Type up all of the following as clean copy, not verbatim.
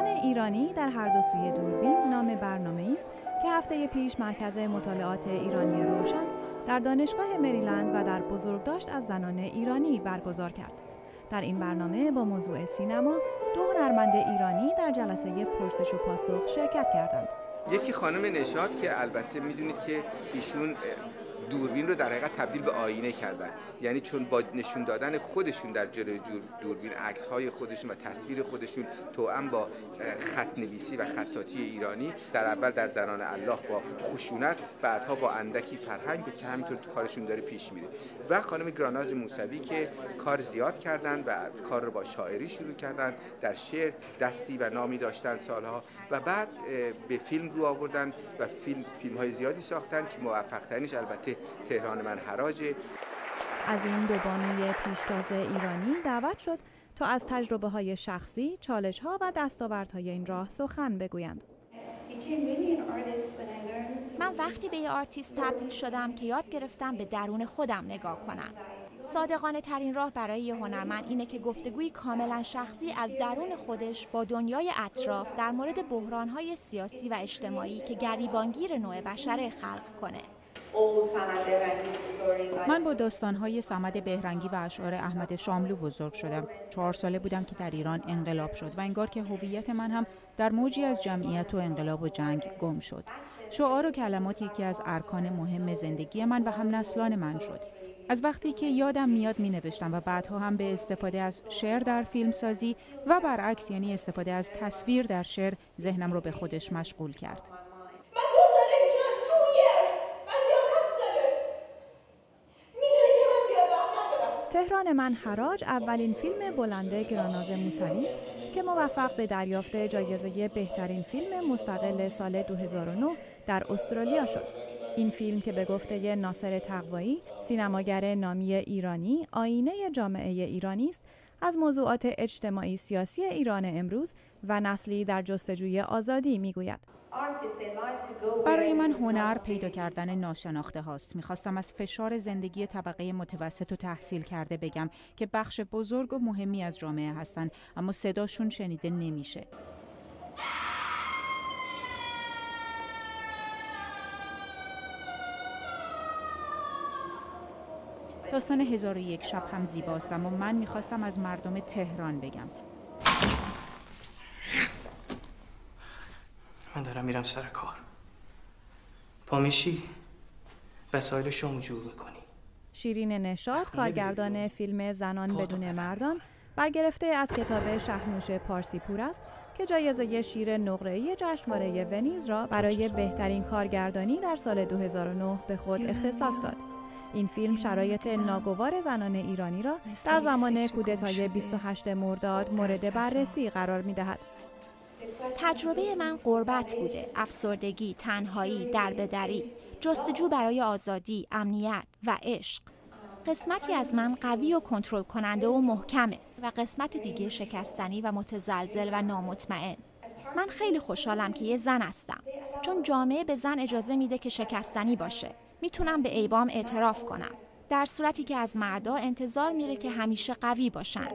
زنان ایرانی در هر دو سوی دوربین نام برنامه‌ای است که هفته پیش مرکز مطالعات ایرانی روشن در دانشگاه مریلند و در بزرگداشت از زنان ایرانی برگزار کرد. در این برنامه با موضوع سینما دو هنرمند ایرانی در جلسه پرسش و پاسخ شرکت کردند. یکی خانم نشاط که البته میدونید که ایشون دوربین رو در حقیقت تبدیل به آینه کردن، یعنی چون با نشون دادن خودشون در جلوی دوربین عکس‌های خودشون و تصویر خودشون توأم با خط نویسی و خطاطی ایرانی، در اول در زنان الله با خشونت، بعدها با اندکی فرهنگ که همینطور کارشون داره پیش میره. و خانم گراناز موسوی که کار زیاد کردن و کار رو با شاعری شروع کردن، در شعر دستی و نامی داشتن سالها و بعد به فیلم رو آوردن و فیلم‌های زیادی ساختن که موفق‌ترینش البته تهران من حراجه. از این دو بانوی پیشتاز ایرانی دعوت شد تا از تجربه‌های شخصی، چالش‌ها و دستاوردهای این راه سخن بگویند. من وقتی به یه آرتیست تبدیل شدم که یاد گرفتم به درون خودم نگاه کنم. صادقانه ترین راه برای یه هنرمند اینه که گفتگوی کاملا شخصی از درون خودش با دنیای اطراف در مورد بحران‌های سیاسی و اجتماعی که گریبانگیر نوع بشر خلق کنه. من با داستان‌های صمد بهرنگی و اشعار احمد شاملو بزرگ شدم. 4 ساله بودم که در ایران انقلاب شد و انگار که هویت من هم در موجی از جمعیت و انقلاب و جنگ گم شد. شعار و کلمات یکی از ارکان مهم زندگی من و هم نسلان من شد. از وقتی که یادم میاد می نوشتم و بعدها هم به استفاده از شعر در فیلمسازی و برعکس، یعنی استفاده از تصویر در شعر، ذهنم رو به خودش مشغول کرد. تهران من حراج اولین فیلم بلند گراناز موسوی است که موفق به دریافت جایزه بهترین فیلم مستقل سال 2009 در استرالیا شد. این فیلم که به گفته ناصر تقوایی، سینماگر نامی ایرانی، آینه جامعه ایرانی است، از موضوعات اجتماعی سیاسی ایران امروز و نسلی در جستجوی آزادی میگوید. برای من هنر پیدا کردن ناشناخته هاست. میخواستم از فشار زندگی طبقه متوسط و تحصیل کرده بگم که بخش بزرگ و مهمی از جامعه هستن، اما صداشون شنیده نمیشه. داستان 1001 شب هم زیباست، اما من میخواستم از مردم تهران بگم. من دارم میرم سر کار. پا میشی؟ وسایل شما جور میکنی. شیرین نشاط، کارگردان فیلم زنان بدون مردان، برگرفته از کتاب شهنوش پارسیپور است که جایزه شیر نقره‌ای جشنواره ونیز را برای بهترین کارگردانی در سال 2009 به خود اختصاص داد. این فیلم شرایط ناگوار زنان ایرانی را در زمان کودتای 28 مرداد مورد بررسی قرار می‌دهد. تجربه من غربت بوده، افسردگی، تنهایی، دربدری، جستجو برای آزادی، امنیت و عشق. قسمتی از من قوی و کنترل کننده و محکمه و قسمت دیگه شکستنی و متزلزل و نامطمئن. من خیلی خوشحالم که یه زن هستم، چون جامعه به زن اجازه میده که شکستنی باشه. میتونم به عیبام اعتراف کنم، در صورتی که از مردا انتظار میره که همیشه قوی باشن.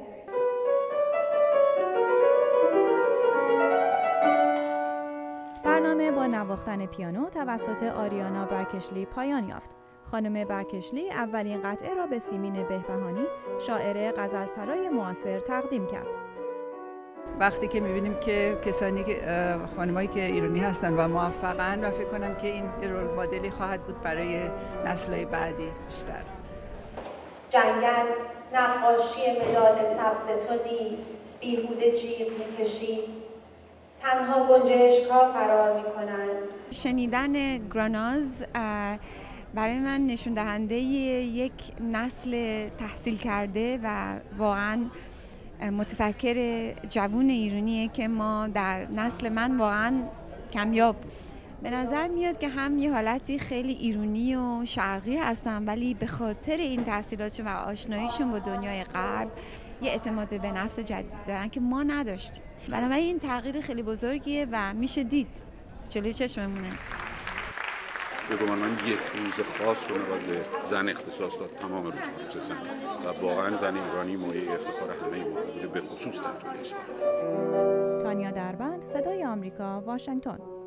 برنامه با نواختن پیانو توسط آریانا برکشلی پایان یافت. خانم برکشلی اولین قطعه را به سیمین بهبهانی، شاعر غزلسرای معاصر تقدیم کرد. وقتی که می‌بینیم که کسانی که خانمایی که ایرانی هستن و موفقن و فکر کنم که این رول مدلی خواهد بود برای نسل‌های بعدی بیشتر. جنگل نقاشی مداد سبز تو نیست، بیهوده جیغ می‌کشی، تنها گنجشک‌ها فرار می‌کنند. شنیدن گراناز برای من نشون دهنده یک نسل تحصیل کرده و واقعاً متفکر جوون ایرانیه که ما در نسل من واقعاً کمیاب بود. به نظر میاد که هم یه حالتی خیلی ایرانی و شرقی هستن، ولی به خاطر این تحصیلاتشون و آشناییشون با دنیای غرب یه اعتماد به نفس جدید دارن که ما نداشتیم. بنابراین این تغییر خیلی بزرگیه و میشه دید جلوی چشممونه. به گمان من یک روز خاص رو نباید به زن اختصاص داد، تمام روز زن و واقعا زن ایرانی موضوع افتخار همه ما بوده، به خصوص در طول اسلام. تانیا دربند، صدای آمریکا، واشنگتن.